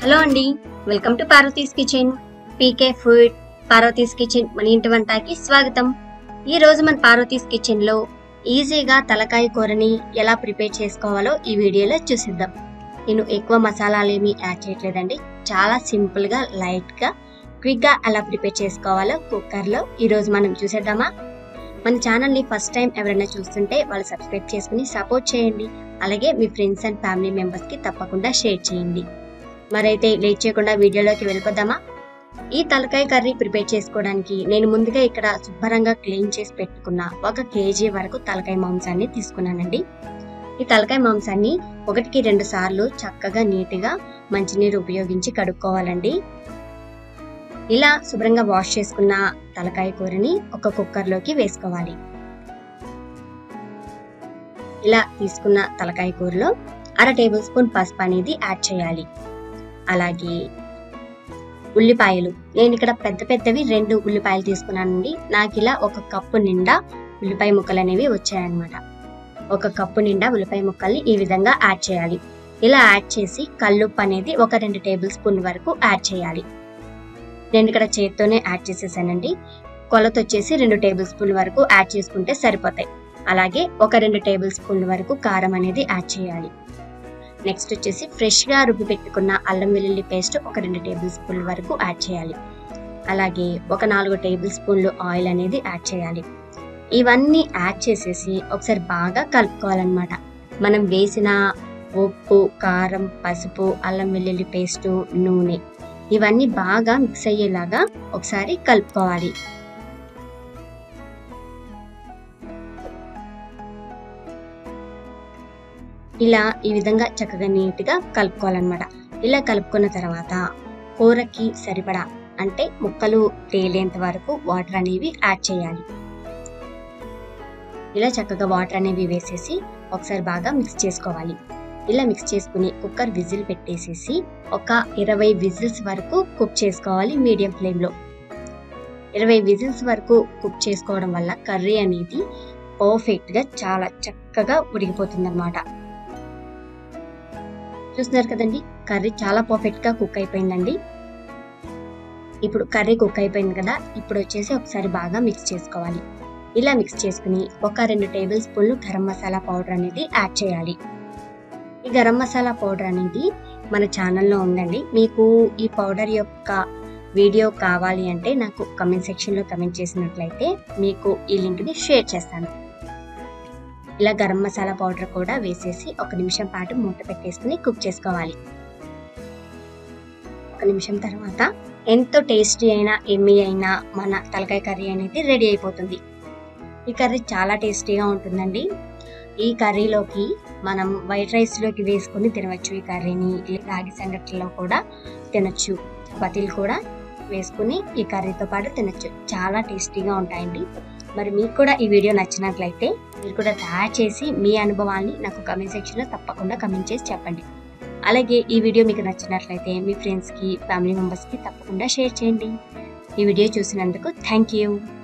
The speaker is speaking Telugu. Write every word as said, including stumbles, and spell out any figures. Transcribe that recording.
హలో అండి, welcome to Parvati's kitchen. PK food Parvati's kitchen మన ఇంటి వంటకి స్వాగతం. ఈ రోజు మన పార్వతీస్ కిచెన్ లో ఈజీగా తలకాయ కూరని ఎలా ప్రిపేర్ చేసుకోవాలో ఈ వీడియోలో చూసిద్దాం. నేను ఎక్కువ మసాలాలు ఏమీ యాడ్ చేయట్లేదండి. చాలా సింపుల్ గా లైట్ గా క్విక్ గా ఎలా ప్రిపేర్ చేసుకోవాలో కుక్కర్ లో ఈ రోజు మనం చూసేద్దామా. మన ఛానల్ ని ఫస్ట్ టైం ఎవరైనా చూస్తుంటే వాళ్ళు సబ్స్క్రైబ్ చేసుకుని సపోర్ట్ చేయండి. అలాగే మీ ఫ్రెండ్స్ అండ్ ఫ్యామిలీ మెంబర్స్ కి తప్పకుండా షేర్ చేయండి. మరైతే లేట్ చేయకుండా వీడియోలోకి వెళ్ళిపోదామా. ఈ తలకాయ కర్రీ ప్రిపేర్ చేసుకోవడానికి నేను ముందుగా ఇక్కడ శుభ్రంగా క్లీన్ చేసి పెట్టుకున్న ఒక కేజీ వరకు తలకాయ మాంసాన్ని తీసుకున్నానండి. ఈ తలకాయ మాంసాన్ని ఒకటికి రెండు సార్లు చక్కగా నీట్గా మంచినీరు ఉపయోగించి కడుక్కోవాలండి. ఇలా శుభ్రంగా వాష్ చేసుకున్న తలకాయ కూరని ఒక కుక్కర్లోకి వేసుకోవాలి. ఇలా తీసుకున్న తలకాయ కూరలో అర టేబుల్ స్పూన్ పసుపు అనేది యాడ్ చేయాలి. అలాగే ఉల్లిపాయలు, నేను ఇక్కడ పెద్ద పెద్దవి రెండు ఉల్లిపాయలు తీసుకున్నానండి. నాకు ఇలా ఒక కప్పు నిండా ఉల్లిపాయ ముక్కలు అనేవి వచ్చాయన్నమాట. ఒక కప్పు నిండా ఉల్లిపాయ ముక్కల్ని ఈ విధంగా యాడ్ చేయాలి. ఇలా యాడ్ చేసి కల్లుప్పు అనేది ఒక రెండు టేబుల్ స్పూన్ వరకు యాడ్ చేయాలి. నేను ఇక్కడ చేత్తోనే యాడ్ చేసేసానండి. కొలత వచ్చేసి రెండు టేబుల్ స్పూన్ వరకు యాడ్ చేసుకుంటే సరిపోతాయి. అలాగే ఒక రెండు టేబుల్ స్పూన్ల వరకు కారం అనేది యాడ్ చేయాలి. నెక్స్ట్ వచ్చేసి ఫ్రెష్గా రుబ్బి పెట్టుకున్న అల్లం వెల్లుల్లి పేస్ట్ ఒక రెండు టేబుల్ స్పూన్ల వరకు యాడ్ చేయాలి. అలాగే ఒక నాలుగు టేబుల్ స్పూన్లు ఆయిల్ అనేది యాడ్ చేయాలి. ఇవన్నీ యాడ్ చేసేసి ఒకసారి బాగా కలుపుకోవాలన్నమాట. మనం వేసిన ఉప్పు, కారం, పసుపు, అల్లం వెల్లుల్లి పేస్టు, నూనె ఇవన్నీ బాగా మిక్స్ అయ్యేలాగా ఒకసారి కలుపుకోవాలి. ఇలా ఈ విధంగా చక్కగా నీట్గా కలుపుకోవాలన్నమాట. ఇలా కలుపుకున్న తర్వాత కూరకి సరిపడా అంటే ముక్కలు తేలేంత వరకు వాటర్ అనేవి యాడ్ చేయాలి. ఇలా చక్కగా వాటర్ అనేవి వేసేసి ఒకసారి బాగా మిక్స్ చేసుకోవాలి. ఇలా మిక్స్ చేసుకుని కుక్కర్ విజిల్ పెట్టేసేసి ఒక ఇరవై విజిల్స్ వరకు కుక్ చేసుకోవాలి మీడియం ఫ్లేమ్లో. ఇరవై విజిల్స్ వరకు కుక్ చేసుకోవడం వల్ల కర్రీ అనేది పర్ఫెక్ట్గా చాలా చక్కగా ఉడికిపోతుంది అన్నమాట. చూస్తున్నారు కదండి, కర్రీ చాలా పర్ఫెక్ట్గా కుక్ అయిపోయిందండి. ఇప్పుడు కర్రీ కుక్ అయిపోయింది కదా, ఇప్పుడు వచ్చేసి ఒకసారి బాగా మిక్స్ చేసుకోవాలి. ఇలా మిక్స్ చేసుకుని ఒక రెండు టేబుల్ స్పూన్లు గరం మసాలా పౌడర్ అనేది యాడ్ చేయాలి. ఈ గరం మసాలా పౌడర్ అనేది మన ఛానల్లో ఉందండి. మీకు ఈ పౌడర్ యొక్క వీడియో కావాలి అంటే నాకు కమెంట్ సెక్షన్లో కమెంట్ చేసినట్లయితే మీకు ఈ లింక్ని షేర్ చేస్తాను. ఇలా గరం మసాలా పౌడర్ కూడా వేసేసి ఒక నిమిషం పాటు మూత పెట్టేసుకుని కుక్ చేసుకోవాలి. ఒక నిమిషం తర్వాత ఎంతో టేస్టీ అయినా ఎమ్మీ అయినా మన తలకాయ కర్రీ అనేది రెడీ అయిపోతుంది. ఈ కర్రీ చాలా టేస్టీగా ఉంటుందండి. ఈ కర్రీలోకి మనం వైట్ రైస్లోకి వేసుకుని తినవచ్చు. ఈ కర్రీని రాగి సంగటిలో కూడా తినచ్చు, చపాతీలు కూడా వేసుకుని ఈ కర్రీతో పాటు తినచ్చు. చాలా టేస్టీగా ఉంటాయండి. మరి మీకు కూడా ఈ వీడియో నచ్చినట్లయితే మీరు కూడా తయారు చేసి మీ అనుభవాన్ని నాకు కమెంట్ సెక్షన్లో తప్పకుండా కమెంట్ చేసి చెప్పండి. అలాగే ఈ వీడియో మీకు నచ్చినట్లయితే మీ ఫ్రెండ్స్కి, ఫ్యామిలీ మెంబర్స్కి తప్పకుండా షేర్ చేయండి. ఈ వీడియో చూసినందుకు థ్యాంక్ యూ.